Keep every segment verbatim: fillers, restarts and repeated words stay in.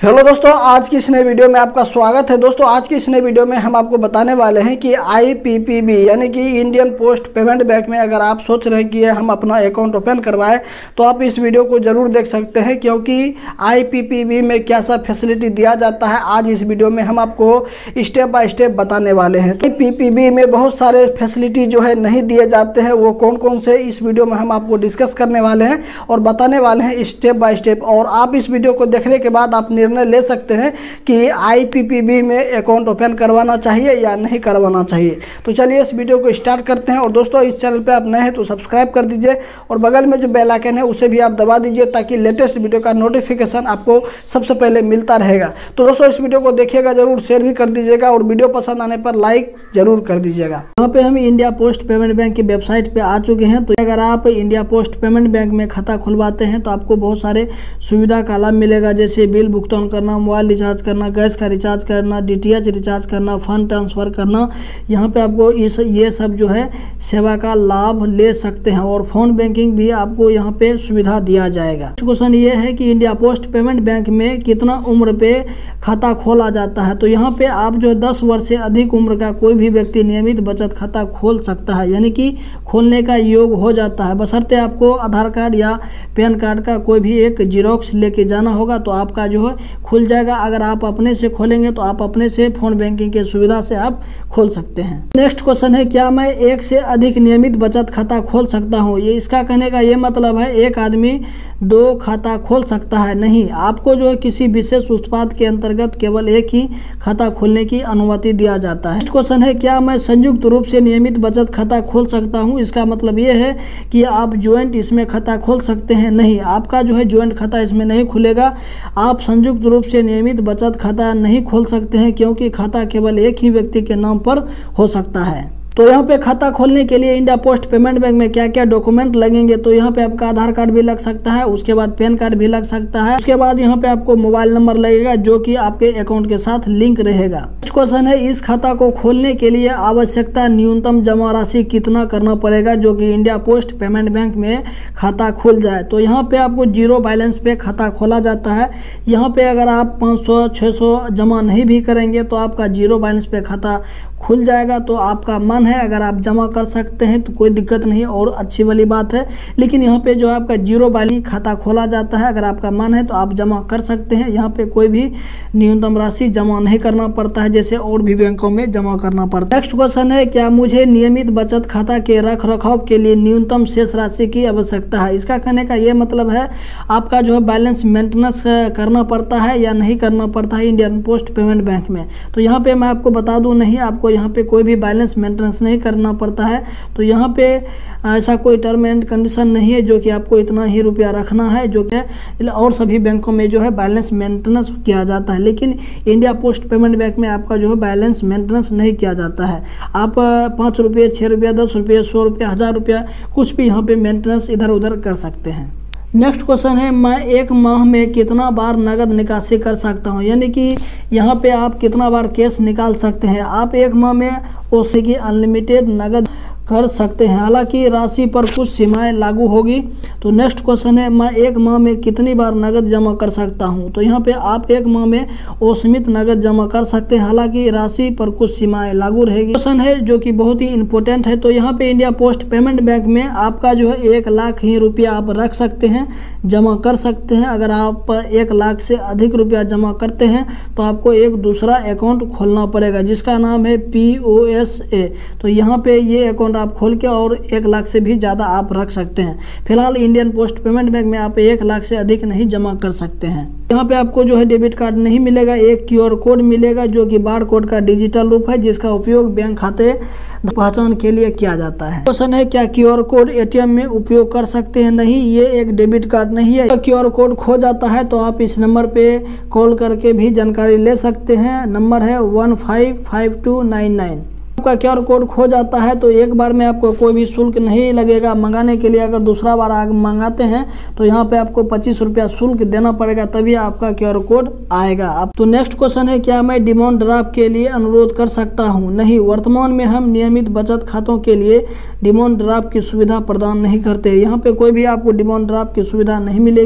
Hello दोस्तों, आज की इस नए वीडियो में आपका स्वागत है। दोस्तों आज की इस नए वीडियो में हम आपको बताने वाले हैं कि आई पी पी बी यानी कि इंडियन पोस्ट पेमेंट बैंक में अगर आप सोच रहे हैं कि हम अपना अकाउंट ओपन करवाएं तो आप इस वीडियो को ज़रूर देख सकते हैं, क्योंकि आई पी पी बी में क्या सा फैसिलिटी दिया जाता है आज इस वीडियो में हम आपको स्टेप बाय स्टेप बताने वाले हैं। तो आई पी पी बी में बहुत सारे फैसिलिटी जो है नहीं दिए जाते हैं, वो कौन कौन से इस वीडियो में हम आपको डिस्कस करने वाले हैं और बताने वाले हैं स्टेप बाय स्टेप। और आप इस वीडियो को देखने के बाद आप निर्णय ले सकते हैं कि आई पी पी बी में अकाउंट ओपन करवाना चाहिए या नहीं करवाना चाहिए। तो चलिए इस वीडियो को स्टार्ट करते हैं। और दोस्तों इस चैनल पे आप नए हैं तो सब्सक्राइब कर दीजिए और बगल में जो बेल आइकन है उसे भी आप दबा दीजिए ताकि लेटेस्ट वीडियो का नोटिफिकेशन आपको सबसे पहले मिलता रहेगा। तो दोस्तों इस वीडियो को देखिएगा जरूर, शेयर भी कर दीजिएगा और वीडियो पसंद आने पर लाइक जरूर कर दीजिएगा। यहाँ पे हम इंडिया पोस्ट पेमेंट बैंक की वेबसाइट पे आ चुके हैं। तो अगर आप इंडिया पोस्ट पेमेंट बैंक में खाता खुलवाते हैं तो आपको बहुत सारे सुविधा का लाभ मिलेगा, जैसे बिल भुगतान करना, मोबाइल रिचार्ज करना, गैस का रिचार्ज करना, डी टी एच रिचार्ज करना, फंड ट्रांसफ़र करना। यहाँ पे आपको इस ये सब जो है सेवा का लाभ ले सकते हैं और फ़ोन बैंकिंग भी आपको यहाँ पे सुविधा दिया जाएगा। क्वेश्चन ये है कि इंडिया पोस्ट पेमेंट बैंक में कितना उम्र पे खाता खोला जाता है। तो यहाँ पे आप जो दस वर्ष से अधिक उम्र का कोई भी व्यक्ति नियमित बचत खाता खोल सकता है, यानी कि खोलने का योग हो जाता है, बशर्ते आपको आधार कार्ड या पैन कार्ड का कोई भी एक जीरोक्स लेके जाना होगा तो आपका जो है खुल जाएगा। अगर आप अपने से खोलेंगे तो आप अपने से फ़ोन बैंकिंग की सुविधा से आप खोल सकते हैं। नेक्स्ट क्वेश्चन है, क्या मैं एक से अधिक नियमित बचत खाता खोल सकता हूँ। ये इसका कहने का ये मतलब है एक आदमी दो खाता खोल सकता है। नहीं, आपको जो है किसी विशेष उत्पाद के अंतर्गत केवल एक ही खाता खोलने की अनुमति दिया जाता है। नेक्स्ट क्वेश्चन है, क्या मैं संयुक्त रूप से नियमित बचत खाता खोल सकता हूँ। इसका मतलब ये है कि आप ज्वाइंट इसमें खाता खोल सकते हैं। नहीं, आपका जो है ज्वाइंट खाता इसमें नहीं खुलेगा। आप संयुक्त रूप से नियमित बचत खाता नहीं खोल सकते हैं, क्योंकि खाता केवल एक ही व्यक्ति के नाम पर हो सकता है। तो यहाँ पे खाता खोलने के लिए इंडिया पोस्ट पेमेंट बैंक में क्या क्या डॉक्यूमेंट लगेंगे। तो यहाँ पे आपका आधार कार्ड भी लग सकता है, उसके बाद पैन कार्ड भी लग सकता है, उसके बाद यहाँ पे आपको मोबाइल नंबर लगेगा जो कि आपके अकाउंट के साथ लिंक रहेगा। नेक्स्ट क्वेश्चन है, इस खाता को खोलने के लिए आवश्यकता न्यूनतम जमा राशि कितना करना पड़ेगा जो कि इंडिया पोस्ट पेमेंट बैंक में खाता खुल जाए। तो यहाँ पे आपको जीरो बैलेंस पे खाता खोला जाता है। यहाँ पे अगर आप पाँच सौ छः सौ जमा नहीं भी करेंगे तो आपका जीरो बैलेंस पे खाता खुल जाएगा। तो आपका मन है अगर आप जमा कर सकते हैं तो कोई दिक्कत नहीं और अच्छी वाली बात है। लेकिन यहाँ पे जो है आपका जीरो बैलेंस खाता खोला जाता है, अगर आपका मन है तो आप जमा कर सकते हैं। यहाँ पे कोई भी न्यूनतम राशि जमा नहीं करना पड़ता है जैसे और भी बैंकों में जमा करना पड़ता है। नेक्स्ट क्वेश्चन है, क्या मुझे नियमित बचत खाता के रख रखाव के लिए न्यूनतम शेष राशि की आवश्यकता है। इसका कहने का ये मतलब है आपका जो है बैलेंस मेंटेनेंस करना पड़ता है या नहीं करना पड़ता है इंडियन पोस्ट पेमेंट बैंक में। तो यहाँ पे मैं आपको बता दूँ, नहीं, आपको यहाँ पे कोई भी बैलेंस मेंटेनेंस नहीं करना पड़ता है। तो यहाँ पे ऐसा कोई टर्म एंड कंडीशन नहीं है जो कि आपको इतना ही रुपया रखना है, जो कि और सभी बैंकों में जो है बैलेंस मेंटेनेंस किया जाता है। लेकिन इंडिया पोस्ट पेमेंट बैंक में आपका जो है बैलेंस मेंटेनेंस नहीं किया जाता है। आप पाँच रुपये, छः रुपया, दस रुपये, सौ रुपया, हज़ार रुपया कुछ भी यहाँ पे मेंटेनेंस इधर उधर कर सकते हैं। नेक्स्ट क्वेश्चन है, मैं एक माह में कितना बार नगद निकासी कर सकता हूं। यानी कि यहाँ पे आप कितना बार कैश निकाल सकते हैं। आप एक माह में ओसी की अनलिमिटेड नगद कर सकते हैं, हालांकि राशि पर कुछ सीमाएं लागू होगी। तो नेक्स्ट क्वेश्चन है, मैं एक माह में कितनी बार नगद जमा कर सकता हूं। तो यहाँ पे आप एक माह में असीमित नगद जमा कर सकते हैं, हालांकि राशि पर कुछ सीमाएं लागू रहेगी। क्वेश्चन है जो कि बहुत ही इंपॉर्टेंट है। तो यहाँ पे इंडिया पोस्ट पेमेंट बैंक में आपका जो है एक लाख ही रुपया आप रख सकते हैं, जमा कर सकते हैं। अगर आप एक लाख से अधिक रुपया जमा करते हैं तो आपको एक दूसरा अकाउंट खोलना पड़ेगा जिसका नाम है पी ओ एस ए। तो यहाँ पे ये अकाउंट आप खोल के और एक लाख से भी ज़्यादा आप रख सकते हैं। फिलहाल इंडियन पोस्ट पेमेंट बैंक में आप एक लाख से अधिक नहीं जमा कर सकते हैं। यहाँ पे आपको जो है डेबिट कार्ड नहीं मिलेगा, एक क्यू आर कोड मिलेगा जो कि बार कोड का डिजिटल रूप है जिसका उपयोग बैंक खाते पहचान के लिए किया जाता है। क्वेश्चन है, क्या Q R code A T M में उपयोग कर सकते हैं। नहीं, ये एक डेबिट कार्ड नहीं है। तो क्यू आर कोड खो जाता है तो आप इस नंबर पे कॉल करके भी जानकारी ले सकते हैं। नंबर है one five five two nine nine. आपका क्यू आर कोड खो जाता है तो एक बार में आपको कोई भी शुल्क नहीं लगेगा मंगाने के लिए। अगर दूसरा बार आप मंगाते हैं तो यहाँ पे आपको पच्चीस रुपया शुल्क देना पड़ेगा, तभी आपका क्यू आर कोड आएगा। आप तो नेक्स्ट क्वेश्चन है, क्या मैं डिमांड ड्राफ्ट के लिए अनुरोध कर सकता हूँ। नहीं, वर्तमान में हम नियमित बचत खातों के लिए डिमांड ड्राफ्ट की सुविधा प्रदान नहीं करते। यहाँ पे कोई भी आपको डिमांड ड्राफ्ट की सुविधा नहीं मिलेगा।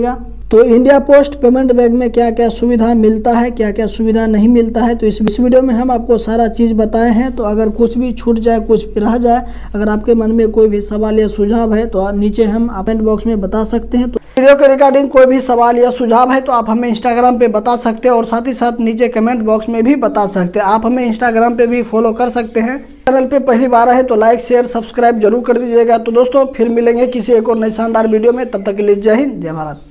तो इंडिया पोस्ट पेमेंट बैंक में क्या क्या सुविधा मिलता है, क्या क्या सुविधा नहीं मिलता है, तो इस इस वीडियो में हम आपको सारा चीज़ बताए हैं। तो अगर कुछ भी छूट जाए, कुछ भी रह जाए, अगर आपके मन में कोई भी सवाल या सुझाव है तो नीचे हम कमेंट बॉक्स में बता सकते हैं। तो वीडियो के रिगार्डिंग कोई भी सवाल या सुझाव है तो आप हमें इंस्टाग्राम पे बता सकते हैं और साथ ही साथ नीचे कमेंट बॉक्स में भी बता सकते हैं। आप हमें इंस्टाग्राम पे भी फॉलो कर सकते हैं। चैनल पे पहली बार है तो लाइक शेयर सब्सक्राइब जरूर कर दीजिएगा। तो दोस्तों फिर मिलेंगे किसी एक और नई शानदार वीडियो में, तब तक के लिए जय हिंद जय भारत।